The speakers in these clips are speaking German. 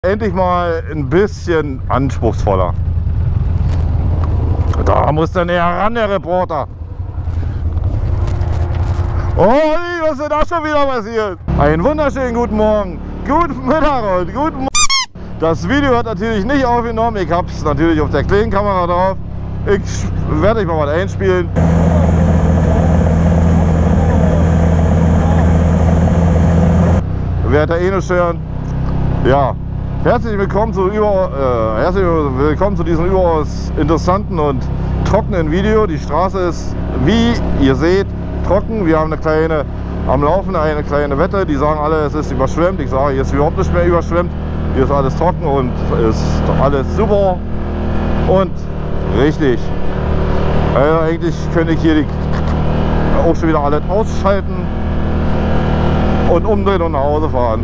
Endlich mal ein bisschen anspruchsvoller. Da muss der näher ran, der Reporter. Oh, was ist denn da schon wieder passiert? Einen wunderschönen guten Morgen, guten Mittag und guten Morgen. Das Video hat natürlich nicht aufgenommen. Ich habe es natürlich auf der kleinen Kamera drauf. Ich werde euch mal was einspielen. Werdet ihr eh nicht hören. Ja. Herzlich willkommen zu diesem überaus interessanten und trockenen Video. Die Straße ist, wie ihr seht, trocken. Wir haben am Laufen eine kleine Wette. Die sagen alle, es ist überschwemmt. Ich sage, hier ist überhaupt nicht mehr überschwemmt. Hier ist alles trocken und ist alles super und richtig. Also eigentlich könnte ich hier auch schon wieder alles ausschalten und umdrehen und nach Hause fahren.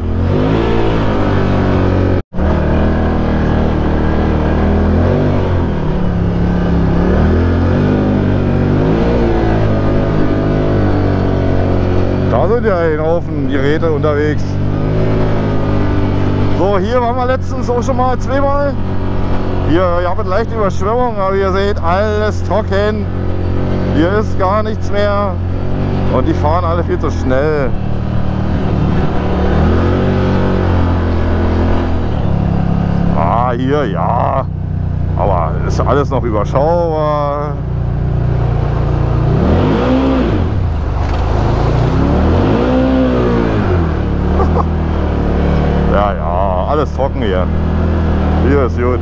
Da sind ja ein Haufen Geräte unterwegs. So, hier waren wir letztens auch schon mal zweimal. Hier habt ihr leichte Überschwemmung, aber ihr seht, alles trocken. Hier ist gar nichts mehr. Und die fahren alle viel zu schnell. Ah, hier, ja. Aber ist alles noch überschaubar. Ja, ja, alles trocken hier. Hier ist gut.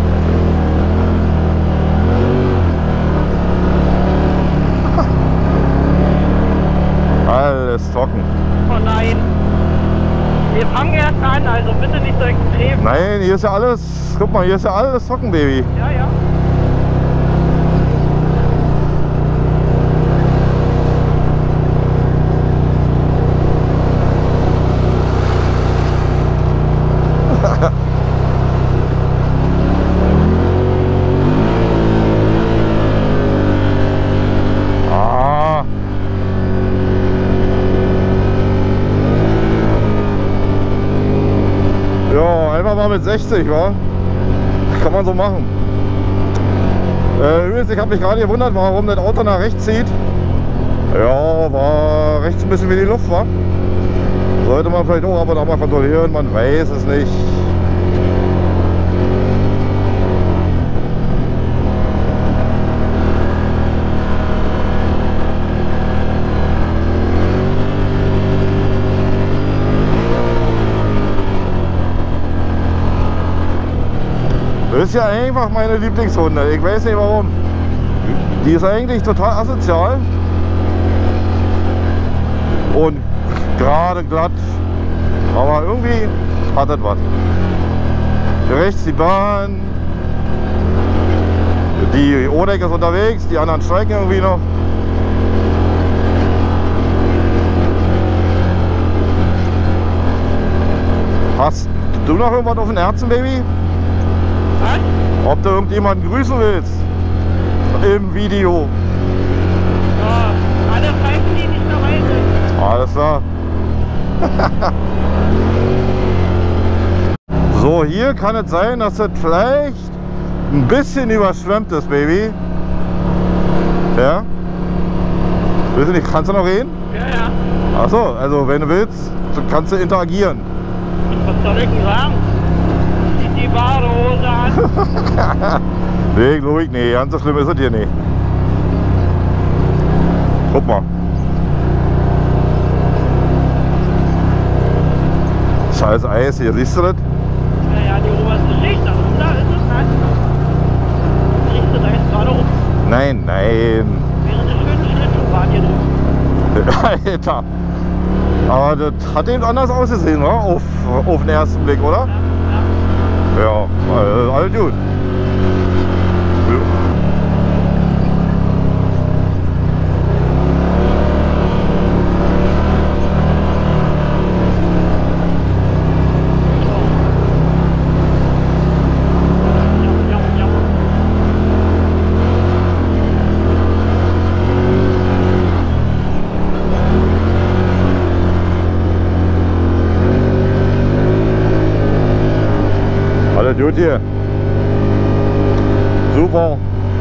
Alles trocken. Oh nein. Wir fangen erst an, also bitte nicht so extrem. Nein, hier ist ja alles, guck mal, hier ist ja alles trocken, Baby. Ja, ja. Einfach mal mit 60, wa? Kann man so machen. Übrigens, ich habe mich gerade gewundert, warum das Auto nach rechts zieht. Ja, war rechts ein bisschen wie die Luft, wa? Sollte man vielleicht auch aber noch mal kontrollieren, man weiß es nicht. Das ist ja einfach meine Lieblingshunde. Ich weiß nicht warum. Die ist eigentlich total asozial. Und gerade glatt. Aber irgendwie hat das was. Rechts die Bahn. Die Odeck ist unterwegs. Die anderen streiken irgendwie noch. Hast du noch irgendwas auf dem Herzen, Baby? Was? Ob du irgendjemanden grüßen willst im Video. Ja, alle Pfeifen, die nicht dabei sind. Alles klar. So, hier kann es sein, dass es vielleicht ein bisschen überschwemmt ist, Baby. Ja? Willst du nicht, kannst du noch reden? Ja, ja. Achso, also wenn du willst, kannst du interagieren. Was soll ich denn sagen? Zieh die Badehose an. Nee, glaube ich nicht. Ganz so schlimm ist es hier nicht. Guck mal. Scheiß Eis hier, siehst du das? Naja, die oberste Schicht, darunter ist es nass. Riecht das Eis gerade hoch. Nein, nein. Wäre eine schöne Schlittschuhbahn hier drin. Alter. Aber das hat eben anders ausgesehen, oder? Auf den ersten Blick, oder? Ja, ja. Ja, alles gut. Alles gut hier. Super.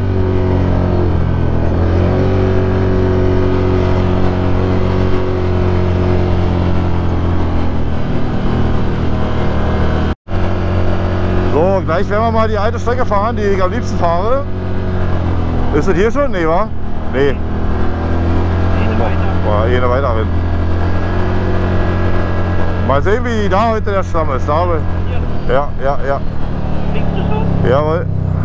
So, gleich werden wir mal die alte Strecke fahren, die ich am liebsten fahre. Ist das hier schon? Nee, wa? Nee. War eine weiter. Mal sehen, wie da heute der Stamm ist. Da ja. Liegst du schon? Jawohl.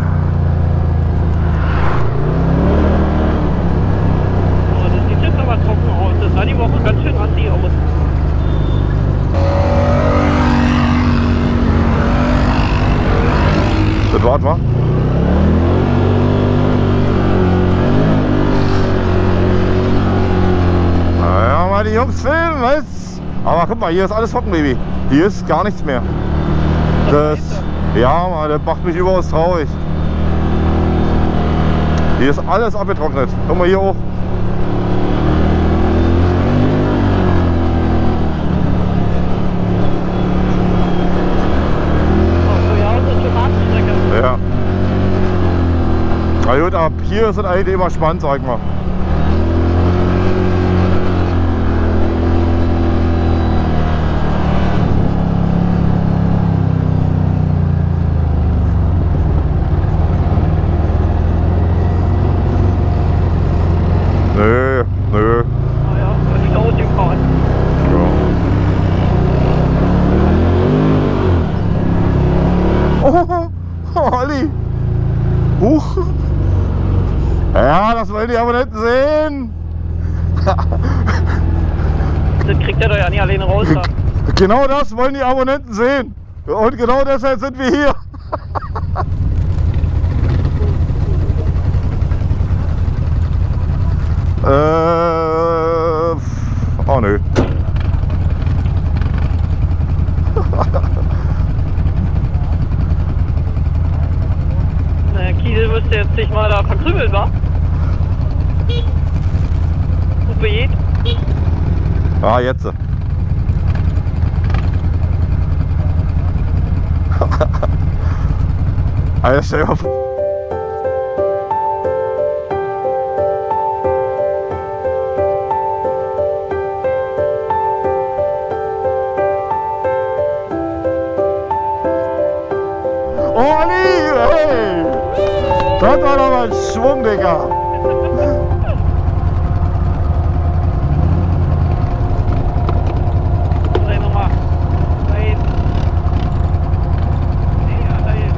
Oh, das sieht jetzt aber trocken aus. Das sah die Woche ganz schön assi aus. Das war's, wa? Ja, mal die Jungs filmen, was? Aber guck mal, hier ist alles trocken, Baby. Hier ist gar nichts mehr. Das, ja, Mann, das macht mich überaus traurig. Hier ist alles abgetrocknet. Guck mal hier hoch. Ja. Na gut, ab hier ist es eigentlich immer spannend, sag ich mal. Nö. Naja, das ist ausgefahren. Ja. Oh, Olli. Huch. Ja, das wollen die Abonnenten sehen. Das kriegt er doch ja nicht alleine raus. Da. Genau das wollen die Abonnenten sehen. Und genau deshalb sind wir hier. Oh nö. Na, Kiesel müsste jetzt sich mal da verkrümeln, wa? Hupe geht. Ah, jetzt. Alter, stell dir mal vor. Olli, hey! Das war doch mal ein Schwung, Digga! Dreh nochmal. Da hinten. Ja, da hinten.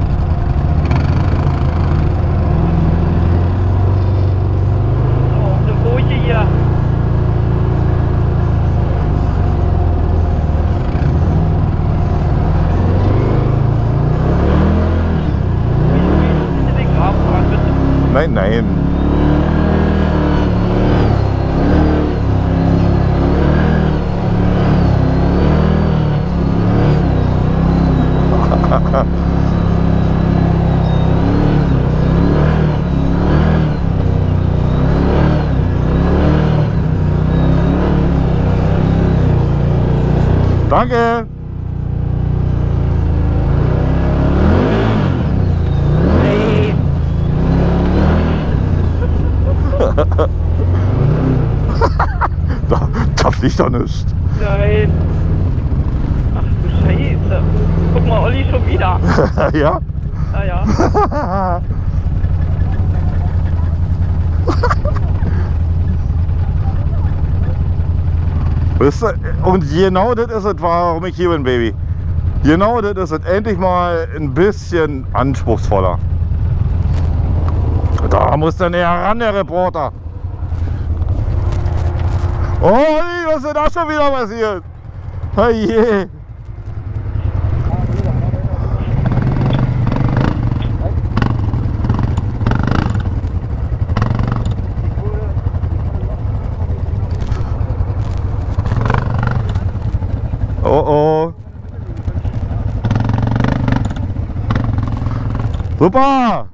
So, eine Furche hier. Nein, nein. Danke. Hey. Da fliegt doch nichts. Nein. Ach du Scheiße. Guck mal, Olli schon wieder. Ja? Ja. Wisst ihr, und genau das ist es, warum ich hier bin, Baby. Genau das ist es. Endlich mal ein bisschen anspruchsvoller. Da muss der näher ran, der Reporter. Oh, was ist denn da schon wieder passiert? Oh je. Oh oh. Super.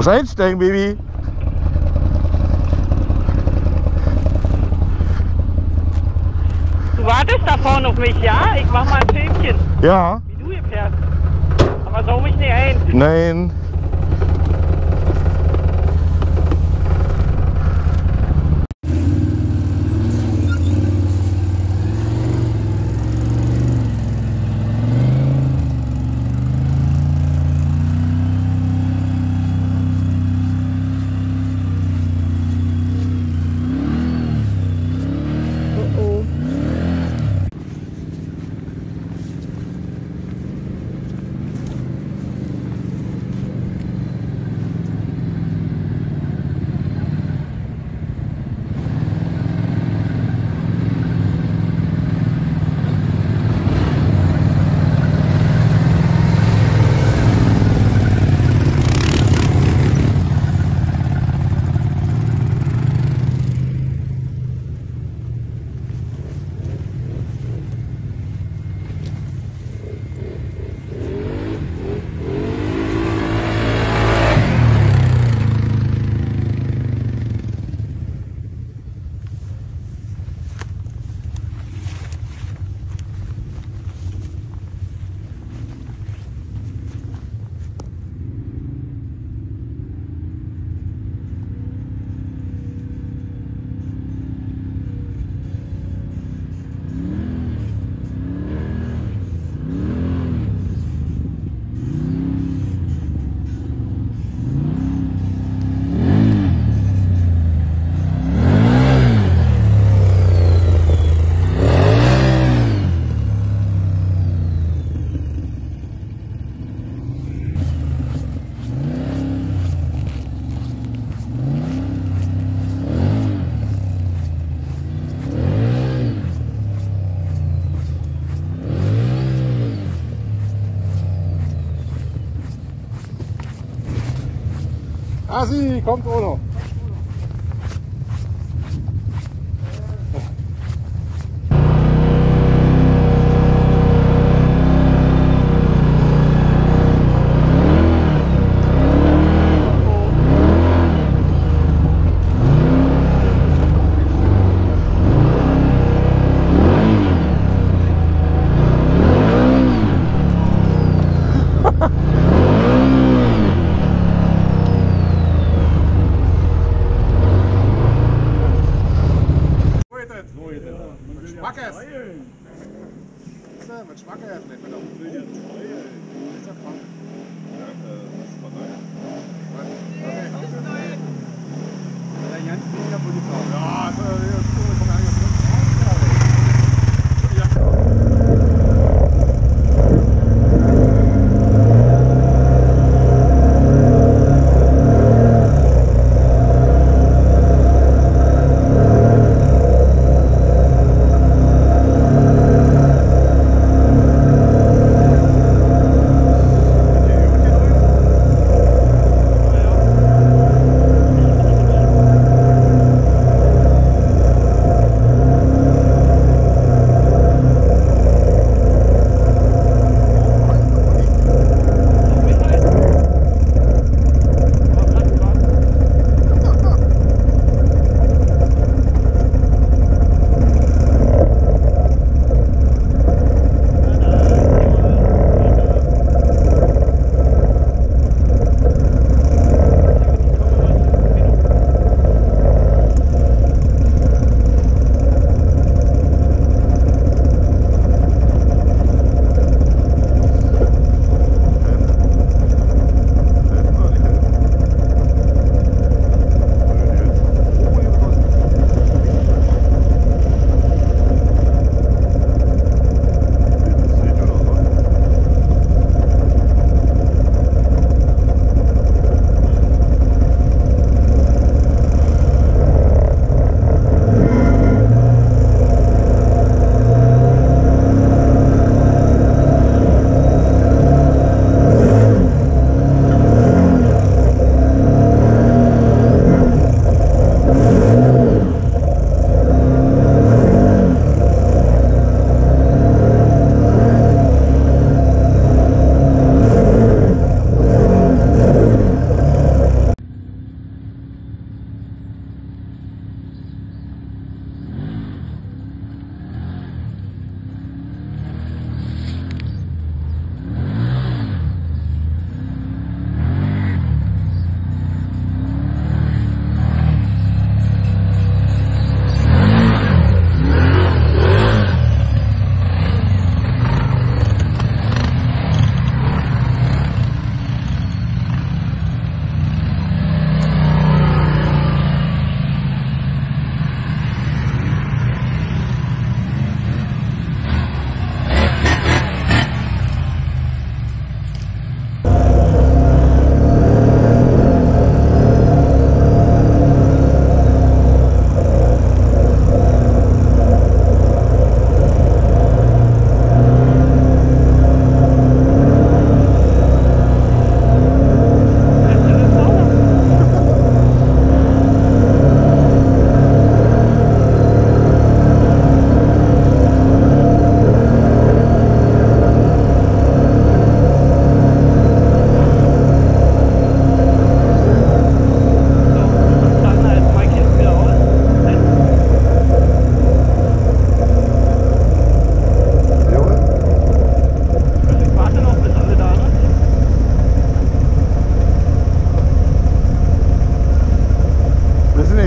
Musst einsteigen, Baby. Du wartest da vorne auf mich, ja? Ich mach mal ein Filmchen, Ja. wie du hier fährst. Aber sau mich nicht ein. Nein. Asi, kommt Ono.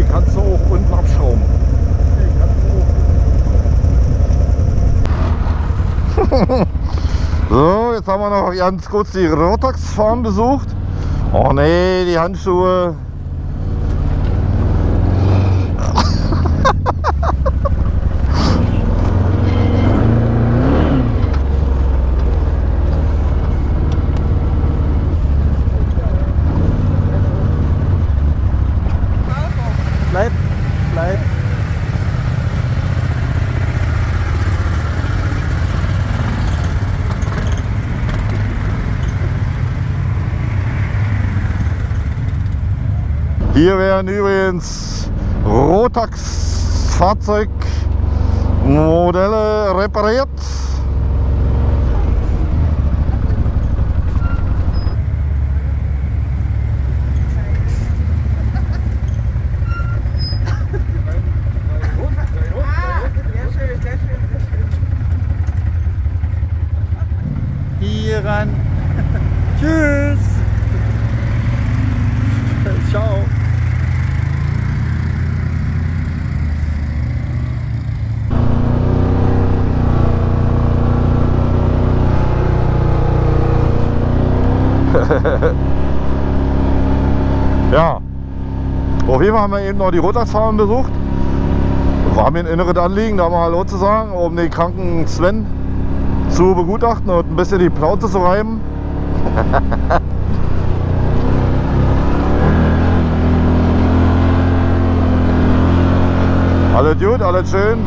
kannst du auch unten abschrauben. So, jetzt haben wir noch ganz kurz die Rotax Farm besucht. Oh nee, die Handschuhe. Bleib, bleib. Hier werden übrigens Rotax Fahrzeugmodelle repariert. Hier ran. Tschüss. Ciao. Ja, auf jeden Fall haben wir eben noch die Rotax Farm besucht. War mir ein inneres Anliegen, da mal Hallo zu sagen, um den kranken Sven zu begutachten und ein bisschen die Plauze zu reiben. Alles gut, alles schön.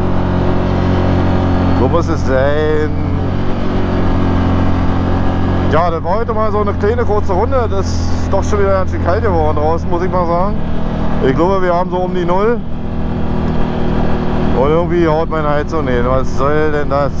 So muss es sein. Ja, das war heute mal so eine kleine kurze Runde. Das ist doch schon wieder ganz schön kalt geworden draußen, muss ich mal sagen. Ich glaube, wir haben so um die 0. Und irgendwie haut meine Heizung nicht. Was soll denn das?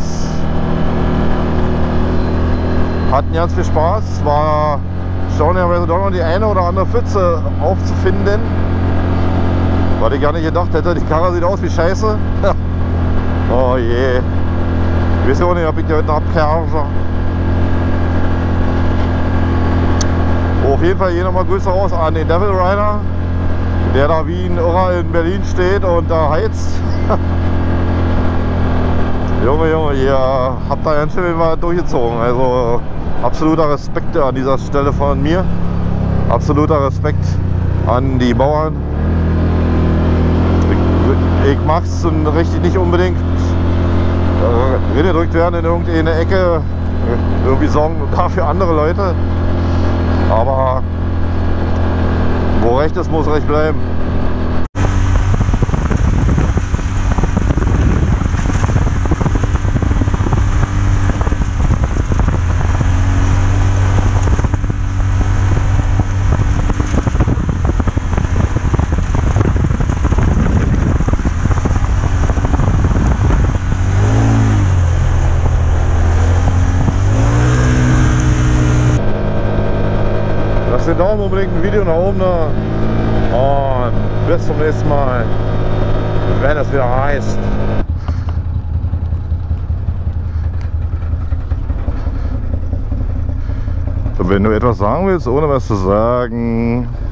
Hatten ganz viel Spaß. War erstaunlicherweise doch noch die eine oder andere Pfütze aufzufinden. Was ich gar nicht gedacht hätte. Die Karre sieht aus wie Scheiße. Oh je. Ich weiß auch nicht, ob ich die heute noch abkerbe. Auf jeden Fall hier nochmal Grüße raus an den Devil Rider, der da wie ein Irrer in Berlin steht und da heizt. Junge, ihr habt da ganz schön mal durchgezogen. Also absoluter Respekt an dieser Stelle von mir. Absoluter Respekt an die Bauern. Ich mag es richtig nicht unbedingt reingedrückt werden in irgendeine Ecke. Irgendwie sorgen dafür andere Leute. Aber wo recht ist, muss recht bleiben. Lasst den Daumen unbedingt ein Video nach oben da. Und bis zum nächsten Mal, wenn es wieder heißt. Wenn du etwas sagen willst, ohne was zu sagen,